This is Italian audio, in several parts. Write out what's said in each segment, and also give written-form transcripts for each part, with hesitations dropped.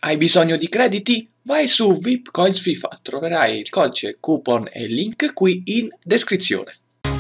Hai bisogno di crediti? Vai su VIP Coins FIFA, troverai il codice, coupon e link qui in descrizione.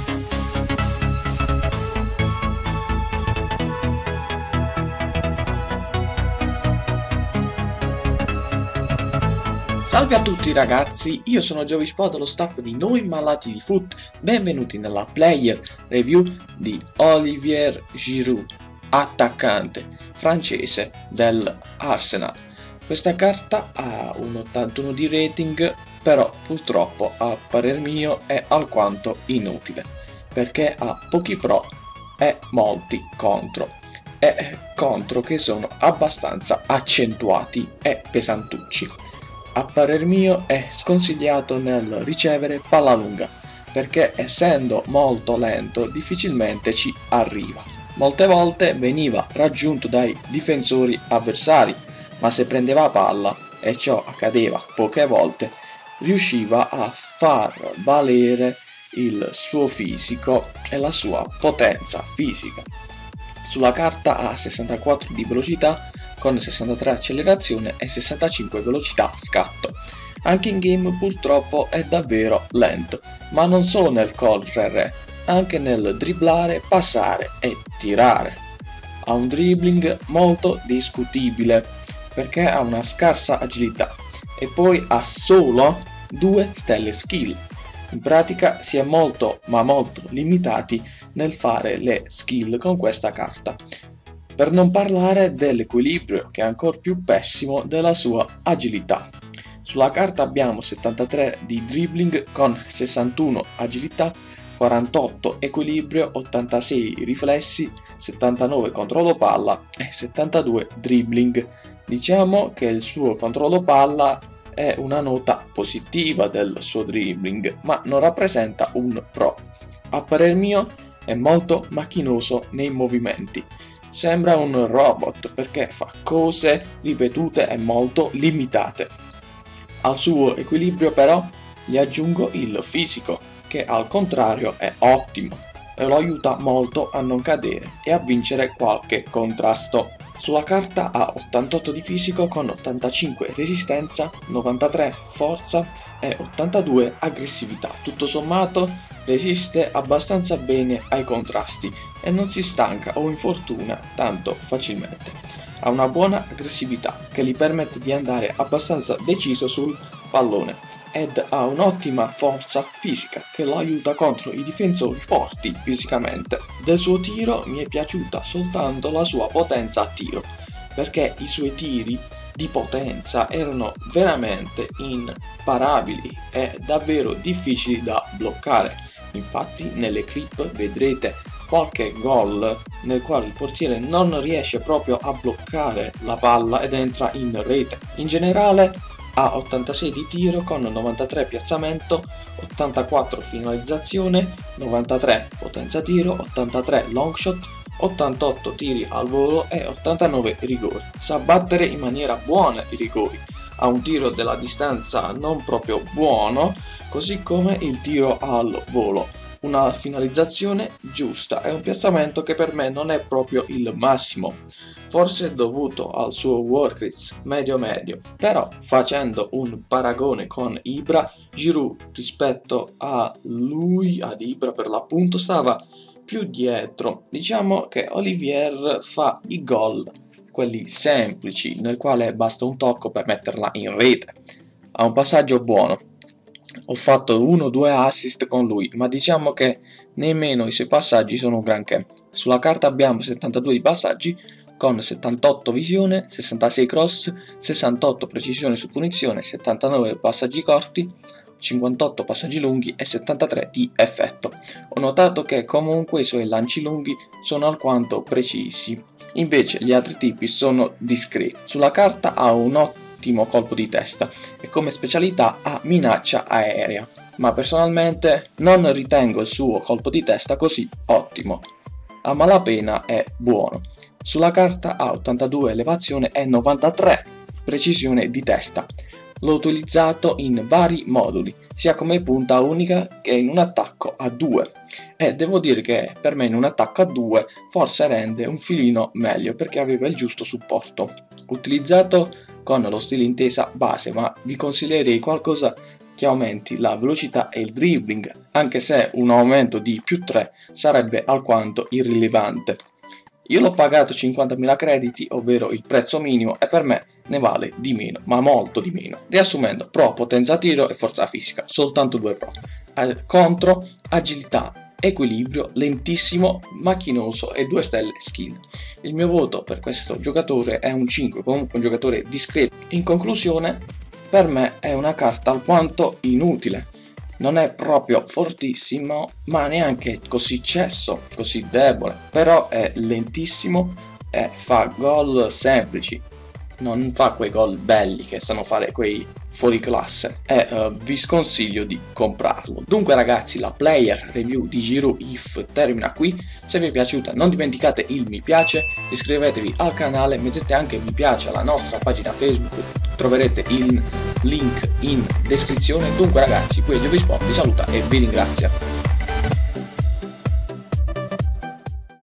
Salve a tutti ragazzi, io sono Giovispot dello staff di Noi Malati di Foot, benvenuti nella player review di Olivier Giroud, attaccante francese dell'Arsenal. Questa carta ha un 81 di rating, però purtroppo a parer mio è alquanto inutile, perché ha pochi pro e molti contro, e contro che sono abbastanza accentuati e pesantucci. A parer mio è sconsigliato nel ricevere palla lunga, perché essendo molto lento difficilmente ci arriva. Molte volte veniva raggiunto dai difensori avversari, ma se prendeva palla, e ciò accadeva poche volte, riusciva a far valere il suo fisico e la sua potenza fisica. Sulla carta ha 64 di velocità, con 63 accelerazione e 65 velocità scatto. Anche in game purtroppo è davvero lento, ma non solo nel correre, anche nel dribblare, passare e tirare. Ha un dribbling molto discutibile, perché ha una scarsa agilità, e poi ha solo 2 stelle skill. In pratica si è molto limitati nel fare le skill con questa carta. Per non parlare dell'equilibrio, che è ancora più pessimo, della sua agilità. Sulla carta abbiamo 73 di dribbling con 61 agilità, 48 equilibrio, 86 riflessi, 79 controllo palla e 72 dribbling. Diciamo che il suo controllo palla è una nota positiva del suo dribbling, ma non rappresenta un pro. A parer mio è molto macchinoso nei movimenti. Sembra un robot perché fa cose ripetute e molto limitate. Al suo equilibrio però gli aggiungo il fisico, che al contrario è ottimo e lo aiuta molto a non cadere e a vincere qualche contrasto. Sulla carta ha 88 di fisico con 85 resistenza, 93 forza e 82 aggressività. Tutto sommato resiste abbastanza bene ai contrasti e non si stanca o infortuna tanto facilmente. Ha una buona aggressività che gli permette di andare abbastanza deciso sul pallone ed ha un'ottima forza fisica che lo aiuta contro i difensori forti fisicamente. Del suo tiro mi è piaciuta soltanto la sua potenza a tiro, perché i suoi tiri di potenza erano veramente imparabili e davvero difficili da bloccare. Infatti nelle clip vedrete qualche gol nel quale il portiere non riesce proprio a bloccare la palla ed entra in rete. In generale ha 86 di tiro con 93 piazzamento, 84 finalizzazione, 93 potenza tiro, 83 long shot, 88 tiri al volo e 89 rigori. Sa battere in maniera buona i rigori. Ha un tiro della distanza non proprio buono, così come il tiro al volo. Una finalizzazione giusta e un piazzamento che per me non è proprio il massimo, forse dovuto al suo work rate medio, però facendo un paragone con Ibra, Giroud rispetto a lui, ad Ibra per l'appunto, stava più dietro. Diciamo che Olivier fa i gol, quelli semplici, nel quale basta un tocco per metterla in rete. Ha un passaggio buono. Ho fatto 1-2 assist con lui, ma diciamo che nemmeno i suoi passaggi sono un granché. Sulla carta abbiamo 72 di passaggi con 78 visione, 66 cross, 68 precisione su punizione, 79 passaggi corti, 58 passaggi lunghi e 73 di effetto. Ho notato che comunque i suoi lanci lunghi sono alquanto precisi, invece gli altri tipi sono discreti. Sulla carta ha un ottimo colpo di testa e come specialità ha minaccia aerea, ma personalmente non ritengo il suo colpo di testa così ottimo. A malapena è buono. Sulla carta ha 82 elevazione e 93 precisione di testa. L'ho utilizzato in vari moduli, sia come punta unica che in un attacco a 2, e devo dire che per me in un attacco a 2 forse rende un filino meglio perché aveva il giusto supporto. Utilizzato con lo stile intesa base, ma vi consiglierei qualcosa che aumenti la velocità e il dribbling, anche se un aumento di +3 sarebbe alquanto irrilevante. Io l'ho pagato 50.000 crediti, ovvero il prezzo minimo, e per me ne vale di meno, ma molto di meno. Riassumendo: pro potenza tiro e forza fisica, soltanto 2 pro. Contro agilità, equilibrio, lentissimo, macchinoso e 2 stelle skill. Il mio voto per questo giocatore è un 5, comunque un giocatore discreto. In conclusione, per me è una carta alquanto inutile. Non è proprio fortissimo, ma neanche così cesso, così debole. Però è lentissimo e fa gol semplici. Non fa quei gol belli che sanno fare quei fuori classe, e vi sconsiglio di comprarlo. Dunque ragazzi, la player review di Giroud If termina qui. Se vi è piaciuta non dimenticate il mi piace, iscrivetevi al canale, mettete anche mi piace alla nostra pagina Facebook, troverete il link in descrizione. Dunque ragazzi, qui è Giovisport vi saluta e vi ringrazia.